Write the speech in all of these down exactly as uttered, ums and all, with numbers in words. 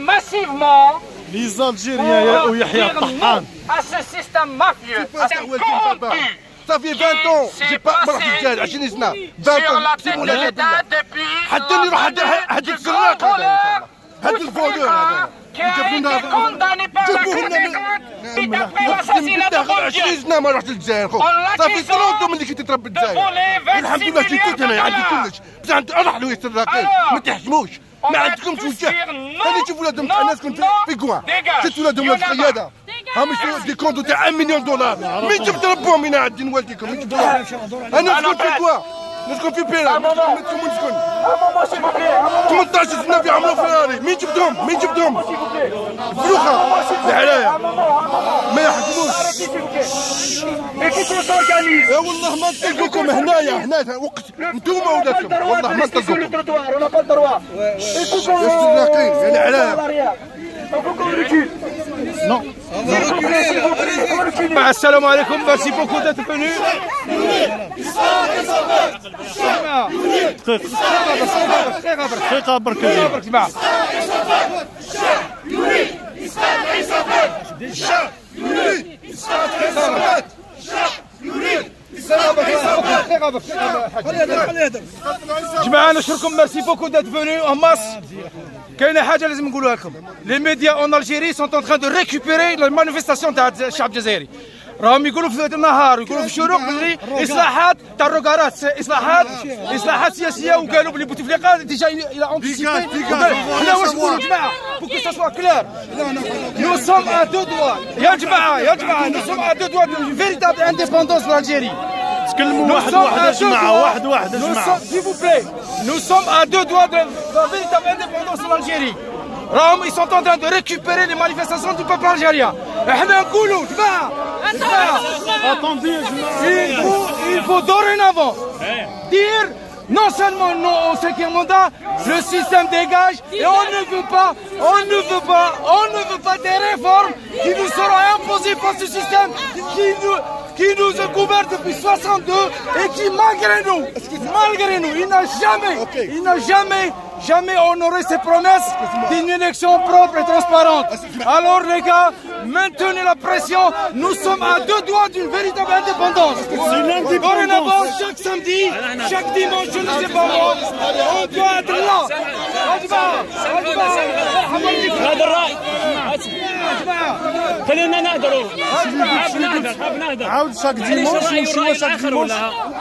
massivement les Algériens ويحيى الطحان à ce système mafieux. C'est corrompu. Ça fait vingt ans, j'ai pas مرحت الجزائر عشرين سنة. Sur la tête de l'État depuis حتى اللي يروح هذا السراق هذا الفولور هذا qui a été condamné par la Cour des comptes d'après l'assassinat de Bourdieu. عشرين سنة ما رحت الجزائر خو. صافي ثلاثة ملي كنت تربي الجزائر. الحمد لله جيت هنا عندي كلش، بس عند رحلوا يا السراقين ما تحشموش. ما عندكمش وجه. هذه شوف ولادهم تاع الناس كنت في كوان. شفت ولادهم القيادة. هم يشوفوا دي كونتو تاع مليون دولار. مين جبت ربهم هنا عندي والديكم؟ مين جبتوهم؟ أنا نسكن في كوان. نسكن في بيرا. نسكن وين نسكن؟ ثمانية عشر سنة في عمرو فراري. مين جبتهم؟ مين جبتهم؟ فلوخة. الحراية. ما يحكموش. يا والله ما نطلقوكم هنايا هنا وقت انتوما ولادكم والله ما نطلقوكم. السراقين يا الحراية. Non. Assalamu alaikum, merci beaucoup d'être venu. دقيقة برك دقيقة جماعة نشكركم ميرسي بوكو دات فونو ان ماس. كاينه حاجه لازم نقولها لكم، لي ميديا اون الجيري سون اون تران دو ريكوبيري لا مانيفيستاسيون تاع الشعب الجزائري. راهم يقولوا في النهار ويقولوا في الشروق باللي اصلاحات تاع الروكارات اصلاحات اصلاحات سياسيه، وقالوا بلي بوتفليقه ديجا الى انتيسيبي. حنا واش نقولوا جماعه بوكو سا سوا كلير، نو سوم ا دو دوا يا جماعه يا جماعه نو سوم ا دو دوا دو فيريتابل انديبوندونس دو الجيري. تكلموا واحد واحد يا جماعة، واحد واحد يا جماعة. S'il vous plaît, nous sommes à deux doigts de la véritable indépendance de l'Algérie. راهم ils sont en train de récupérer les manifestations du peuple algérien. احنا نقولوا جماعة جماعة Attendez يا جماعة. il faut il faut dorénavant dire non seulement non au cinquième mandat, le système dégage et on ne veut pas, on ne veut pas, on ne veut pas des réformes qui nous seront imposées par ce système qui nous qui nous a couvert depuis soixante-deux et qui malgré nous, malgré nous, il n'a jamais, il n'a jamais, jamais honoré ses promesses d'une élection propre et transparente. Alors les gars, maintenez la pression, nous sommes à deux doigts d'une véritable indépendance. Dorénavant, chaque samedi, chaque dimanche, je ne sais pas moi, on doit être là. هذا الرأي خلينا نهدروا حاب نهدر حاب نهدر عاود شاك ديمونش نمشيو شاك ديمونش.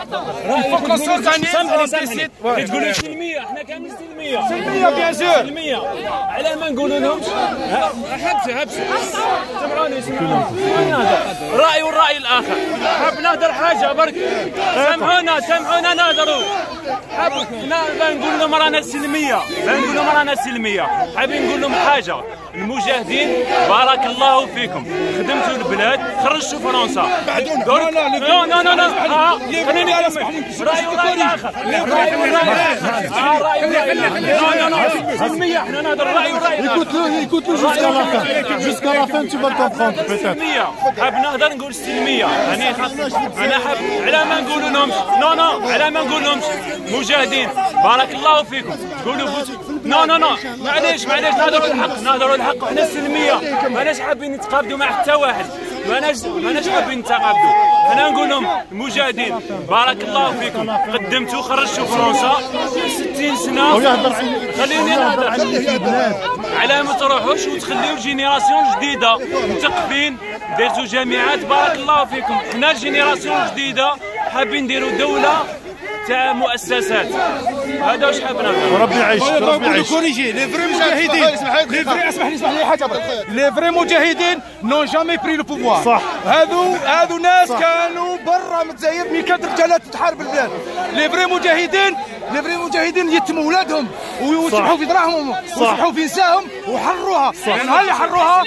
سامحني سامحني تقولوا سلمية، احنا كاملين سلمية سلمية بيان سور سلمية. على ما نقولوا لهمش حبسوا حبسوا سمعوني سمعوني رأي والرأي الآخر. حاب نهدر حاجة برك، سامحونا سامحونا نهدروا. حاب نقول لهم رانا سلمية، نقول لهم رانا سلمية. حابين نقول لهم حاجة، المجاهدين بارك الله فيكم، خدمتوا البلاد، خرجتوا فرنسا. لا لا لا لا لا خليني أكمل. رأي ورأي آخر، رأي ورأي آخر، رأي ورأي لا لا لا سلمية، احنا نهضر رأي ورأي آخر. Écoute-le, écoute-le jusqu'à la fin. Jusqu'à la fin, tu vas le comprendre peut-être. سلمية، حاب نهضر نقول سلمية. يعني أنا حاب على ما نقولوا لهمش، نو نو على ما نقول لهمش مجاهدين بارك الله فيكم، تقولوا بوت نو نو نو معليش معليش نهضروا الحق نهضروا الحق. وحنا سلمية، ماناش حابين نتقابلوا مع حتى واحد، ماناش ماناش حابين نتقابلوا. حنا نقول لهم المجاهدين بارك الله فيكم، قدمتوا خرجتوا فرنسا ستين سنة. خليني نهضر على ما تروحوش وتخليو جينيراسيون جديدة مثقفين، درتوا جامعات بارك الله فيكم. حنا جينيراسيون جديدة حابين نديروا دولة تاع مؤسسات. هذا واش حاب نهضر. وربي يعيشك وربي يعيشك. كوريجي لي فري مجاهدين، لي فري اسمح لي اسمح لي حاجه برك، لي فري مجاهدين نون جامي بري لو بوفوار. صح. هذو هذو ناس كانوا برا من الجزائر مي كانت رجالات تحارب البلاد. لي فري مجاهدين لي فري مجاهدين يتموا ولادهم ويسبحوا في دراهمهم ويسبحوا في نساهم وحروها. نهار اللي حروها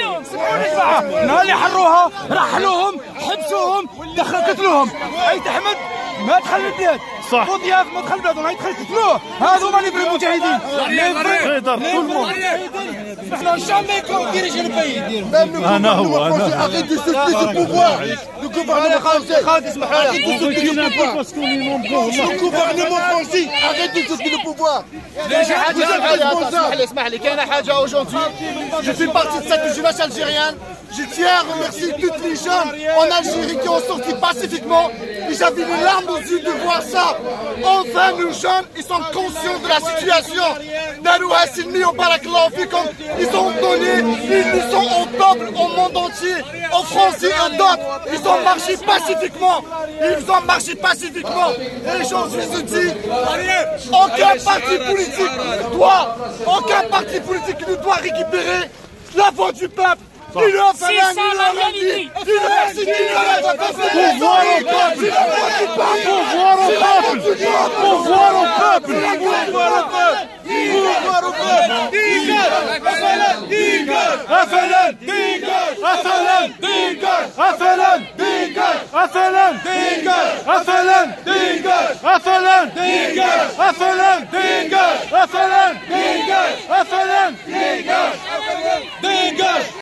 نهار اللي حروها رحلوهم حبسوهم دخل قتلوهم. اي تحمد ما دخل البلاد صح. بوضياف ما دخل البلاد وما يدخل قتلوه هذو هما لي المجاهدين غيدر كل monde. احنا جامي كون ديريجي البي انا هو انا Arrête de soutenir ce pouvoir. Le gouvernement français. خالد اسمح Arrête لي de soutenir le pouvoir. Le gouvernement français. Arrête de soutenir le pouvoir. Vous êtes responsable. اسمح لي كاينه حاجه aujourd'hui je fais partie de cette jeunesse algérienne. Je tiens à remercier toutes les jeunes en Algérie qui ont sorti pacifiquement. Et j'avais les larmes aux yeux de voir ça. Enfin, nos jeunes, ils sont conscients de la situation. Darouha Silmi, au Barakallahu Fikum, ils ont donné, ils sont au top au monde entier, en France et en d'autres. Ils ont marché pacifiquement. Ils ont marché pacifiquement. Et aujourd'hui, je dis, aucun parti politique doit, aucun parti politique ne doit récupérer la voix du peuple. Il leur C'est ça la réalité. Il leur c'est qui leur Pouvoir au peuple. Pouvoir au peuple. Pouvoir au peuple. Pouvoir au peuple. Pouvoir au peuple. Afelen, dégage. Afelen, dégage. Afelen, dégage. Afelen, dégage. Afelen, dégage. Afelen, dégage. Afelen, dégage. Afelen, dégage. Afelen, dégage. Afelen, dégage. Dégage.